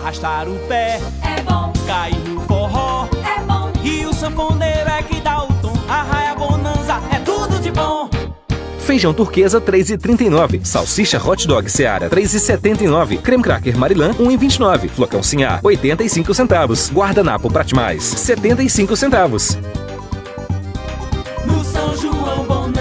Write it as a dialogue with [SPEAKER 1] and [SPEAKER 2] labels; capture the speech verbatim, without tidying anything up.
[SPEAKER 1] arrastar o pé
[SPEAKER 2] é bom.
[SPEAKER 1] Cair no forró
[SPEAKER 2] é bom.
[SPEAKER 1] E o sanfoneiro é que dá o tom. Arraia Bonanza é tudo de bom.
[SPEAKER 3] Feijão turquesa três e trinta e nove. Salsicha hot dog Seara três e setenta e nove. Creme cracker Marilã um e vinte e nove. Flocão Sinhá oitenta e cinco centavos. Guardanapo Prate Mais setenta e cinco centavos.
[SPEAKER 1] No São João Bonanza